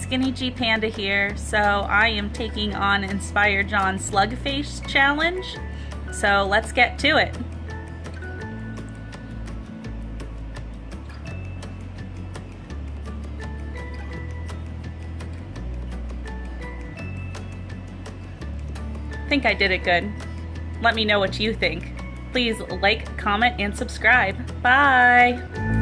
SkinnyGPanda here. So I am taking on Inspire John's Slug Face Challenge. So let's get to it. I think I did it good. Let me know what you think. Please like, comment, and subscribe. Bye!